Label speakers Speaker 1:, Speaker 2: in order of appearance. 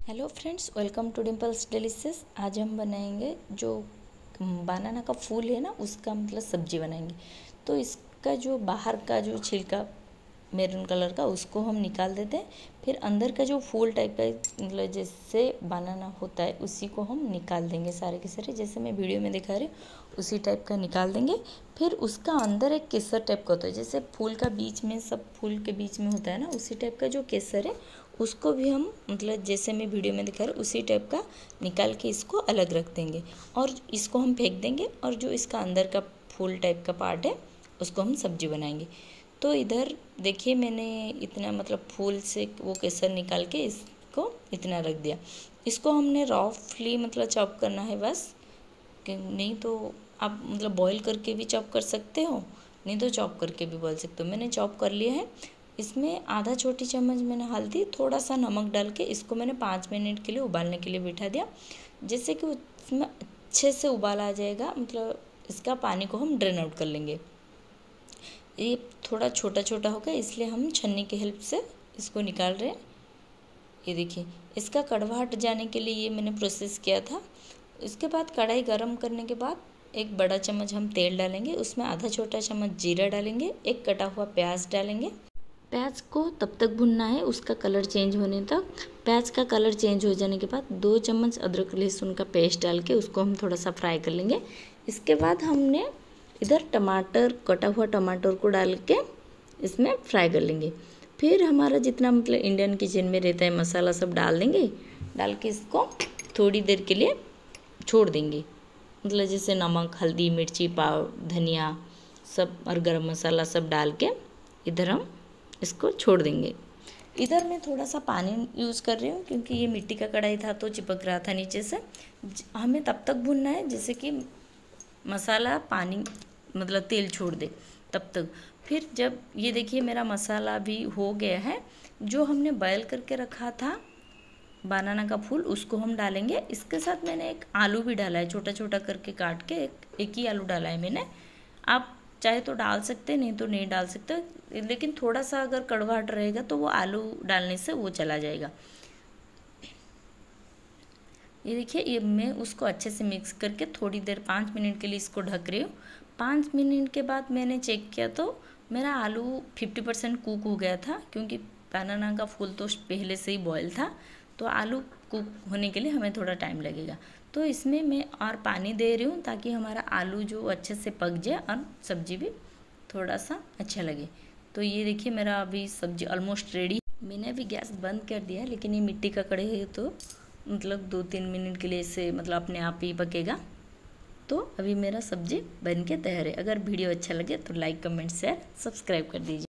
Speaker 1: Hello friends, welcome to Dimple's Delicious. आज हम बनाएंगे जो बनाना का फूल है ना, उसका मतलब सब्जी बनाएंगे। तो इसका जो बाहर का जो छिलका मैरून कलर का, उसको हम निकाल देते हैं। फिर अंदर का जो फूल टाइप का मतलब जैसे बनाना होता है, उसी को हम निकाल देंगे सारे के सारे, जैसे मैं वीडियो में दिखा रही हूँ उसी टाइप का निकाल देंगे। फिर उसका अंदर एक केसर टाइप का होता है, जैसे फूल का बीच में, सब फूल के बीच में होता है ना, उसी टाइप का जो केसर है उसको भी हम मतलब जैसे मैं वीडियो में दिखा रही हूँ उसी टाइप का निकाल के इसको अलग रख देंगे और इसको हम फेंक देंगे। और जो इसका अंदर का फूल टाइप का पार्ट है उसको हम सब्जी बनाएंगे। तो इधर देखिए, मैंने इतना मतलब फूल से वो केसर निकाल के इसको इतना रख दिया। इसको हमने रफली मतलब चॉप करना है बस, कि नहीं तो आप मतलब बॉईल करके भी चॉप कर सकते हो, नहीं तो चॉप करके भी बॉईल सकते हो। मैंने चॉप कर लिया है। इसमें आधा छोटी चम्मच मैंने हल्दी, थोड़ा सा नमक डाल के इसको मैंने 5 मिनट के लिए उबालने के लिए बिठा दिया, जिससे कि उसमें अच्छे से उबाल आ जाएगा। मतलब इसका पानी को हम ड्रेन आउट कर लेंगे। ये थोड़ा छोटा छोटा हो गया, इसलिए हम छन्नी की हेल्प से इसको निकाल रहे हैं। ये देखिए, इसका कड़वा हट जाने के लिए ये मैंने प्रोसेस किया था। इसके बाद कढ़ाई गरम करने के बाद एक बड़ा चम्मच हम तेल डालेंगे, उसमें आधा छोटा चम्मच जीरा डालेंगे, एक कटा हुआ प्याज डालेंगे। प्याज को तब तक भुनना है उसका कलर चेंज होने तक। प्याज का कलर चेंज हो जाने के बाद 2 चम्मच अदरक लहसुन का पेस्ट डाल के उसको हम थोड़ा सा फ्राई कर लेंगे। इसके बाद हमने इधर टमाटर, कटा हुआ टमाटर को डाल के इसमें फ्राई कर लेंगे। फिर हमारा जितना मतलब इंडियन किचन में रहता है मसाला सब डाल देंगे। डाल के इसको थोड़ी देर के लिए छोड़ देंगे, मतलब जैसे नमक, हल्दी, मिर्ची पाउडर, धनिया सब और गरम मसाला सब डाल के इधर हम इसको छोड़ देंगे। इधर मैं थोड़ा सा पानी यूज़ कर रही हूँ क्योंकि ये मिट्टी का कढ़ाई था तो चिपक रहा था नीचे से। हमें तब तक भूनना है जैसे कि मसाला पानी मतलब तेल छोड़ दे तब तक। फिर जब ये देखिए मेरा मसाला भी हो गया है, जो हमने बॉयल करके रखा था बनाना का फूल उसको हम डालेंगे। इसके साथ मैंने एक आलू भी डाला है, छोटा छोटा करके काट के एक ही आलू डाला है मैंने। आप चाहे तो डाल सकते, नहीं तो नहीं डाल सकते, लेकिन थोड़ा सा अगर कड़वाहट रहेगा तो वो आलू डालने से वो चला जाएगा। ये देखिए, ये मैं उसको अच्छे से मिक्स करके थोड़ी देर 5 मिनट के लिए इसको ढक रही हूँ। 5 मिनट के बाद मैंने चेक किया तो मेरा आलू 50% कुक हो गया था, क्योंकि बनाना का फूल तो पहले से ही बॉयल था, तो आलू कुक होने के लिए हमें थोड़ा टाइम लगेगा। तो इसमें मैं और पानी दे रही हूँ ताकि हमारा आलू जो अच्छे से पक जाए और सब्जी भी थोड़ा सा अच्छा लगे। तो ये देखिए मेरा अभी सब्जी ऑलमोस्ट रेडी। मैंने अभी गैस बंद कर दिया, लेकिन ये मिट्टी का कढ़ाई है तो मतलब 2-3 मिनट के लिए इसे मतलब अपने आप ही पकेगा। तो अभी मेरा सब्जी बन के तैयार है। अगर वीडियो अच्छा लगे तो लाइक, कमेंट, शेयर, सब्सक्राइब कर दीजिए।